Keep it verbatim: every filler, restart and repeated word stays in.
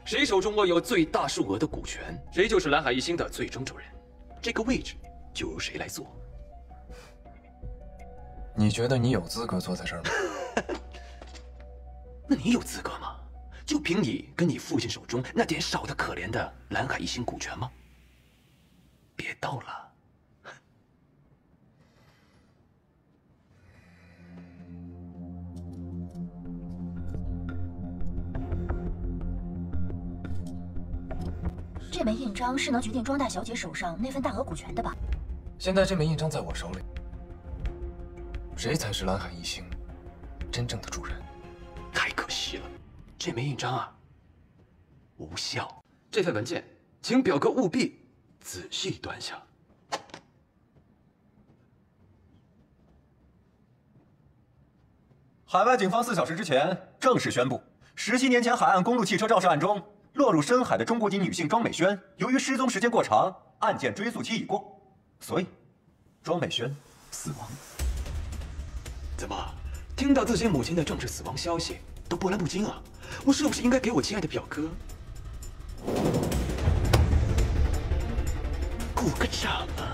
谁手中握有最大数额的股权，谁就是蓝海一星的最终主人。这个位置就由谁来做。 你觉得你有资格坐在这儿吗？ 那你有资格吗？就凭你跟你父亲手中那点少得可怜的蓝海一星股权吗？别逗了。 这枚印章是能决定庄大小姐手上那份大额股权的吧？ 现在这枚印章在我手里，谁才是蓝海一星真正的主人？ 太可惜了，这枚印章啊，无效。这份文件，请表哥务必仔细端详。 海外警方四小时之前正式宣布，十七年前海岸公路汽车肇事案中。 落入深海的中国籍女性庄美萱，由于失踪时间过长，案件追诉期已过，所以庄美萱死亡。 怎么，听到自己母亲的正式死亡消息都波澜不惊啊？我是不是应该给我亲爱的表哥鼓个掌啊？